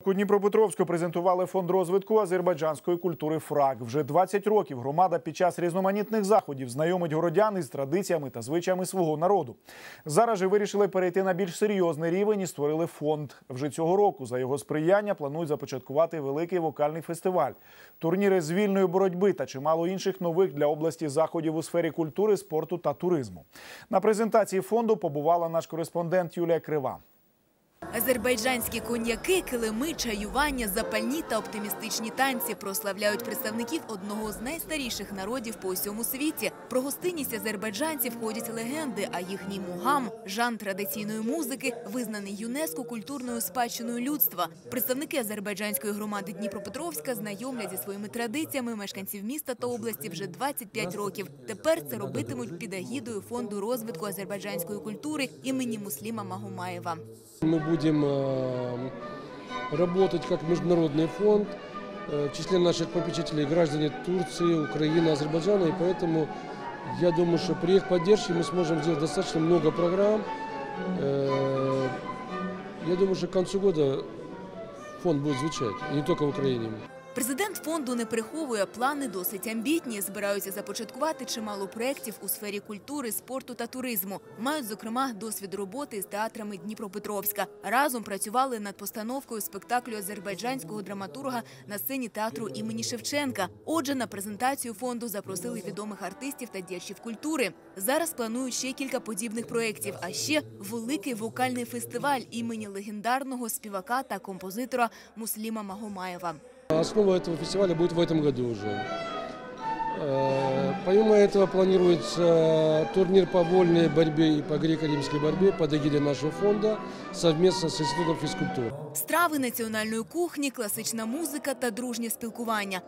У Дніпропетровську презентували фонд розвитку азербайджанської культури «Фрак». Вже 20 років громада під час різноманітних заходів знайомить городян із традиціями та звичаями свого народу. Зараз же вирішили перейти на більш серйозний рівень і створили фонд. Вже цього року за його сприяння планують започаткувати великий вокальний фестиваль, турніри з вільної боротьби та чимало інших нових для області заходів у сфері культури, спорту та туризму. На презентації фонду побувала наш кореспондент Юлія Крива. Азербайджанські коньяки, килими, чаювання, запальні та оптимістичні танці прославляють представників одного з найстаріших народів по усьому світі. Про гостинність азербайджанців ходять легенди, а їхній мугам – жанр традиційної музики, визнаний ЮНЕСКО культурною спадщиною людства. Представники азербайджанської громади Дніпропетровська знайомлять зі своїми традиціями мешканців міста та області вже 25 років. Тепер це робитимуть під егідою фонду розвитку азербайджанської культури імені Муслима Магомаєва. Мы будем работать как международный фонд. В числе наших попечителей граждане Турции, Украины, Азербайджана. И поэтому я думаю, что при их поддержке мы сможем сделать достаточно много программ. Я думаю, что к концу года фонд будет звучать, и не только в Украине. Президент фонду не приховує, плани досить амбітні. Збираються започаткувати чимало проєктів у сфері культури, спорту та туризму. Мають, зокрема, досвід роботи з театрами Дніпропетровська. Разом працювали над постановкою спектаклю азербайджанського драматурга на сцені театру імені Шевченка. Отже, на презентацію фонду запросили відомих артистів та діячів культури. Зараз планують ще кілька подібних проєктів, а ще великий вокальний фестиваль імені легендарного співака та композитора Муслима Магомаєва. Основа этого фестиваля будет в этом году уже. Помимо этого планируется турнир по вольной борьбе и по греко-римской борьбе под эгидой нашего фонда совместно с Институтом физкультуры. Страви національної кухні, класична музика та дружнє спілкування.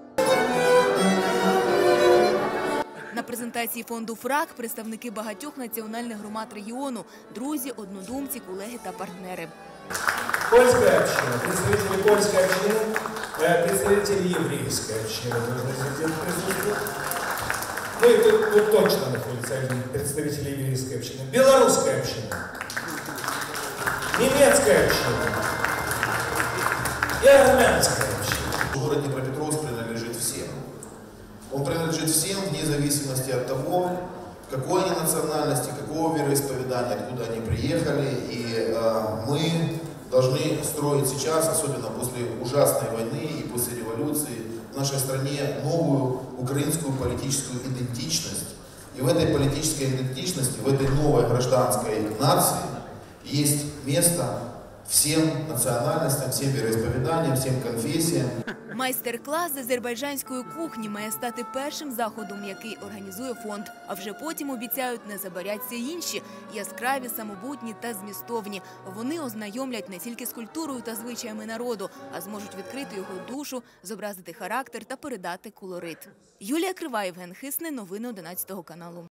На презентації фонду «Фрак» представники багатьох національних громад регіону – друзі, однодумці, колеги та партнери. Польская община, представители польской общины, представители еврейской общины должны здесь присутствовать. Ну и тут точно находятся представители еврейской общины. Белорусская община, немецкая община и армянская община. Город Днепропетровск принадлежит всем. Он принадлежит всем вне зависимости от того, какой они национальности, какого вероисповедания, откуда они приехали. И мы должны строить сейчас, особенно после ужасной войны и после революции, в нашей стране новую украинскую политическую идентичность. И в этой политической идентичности, в этой новой гражданской нации есть место всем національностям, всім віросповіданням, всім конфесіям. Майстер-клас з азербайджанської кухні має стати першим заходом, який організує фонд. А вже потім, обіцяють, не забаряться інші – яскраві, самобутні та змістовні. Вони ознайомлять не тільки з культурою та звичаями народу, а зможуть відкрити його душу, зобразити характер та передати колорит. Юлія Крива, Євген Хисний. Новини 11 каналу.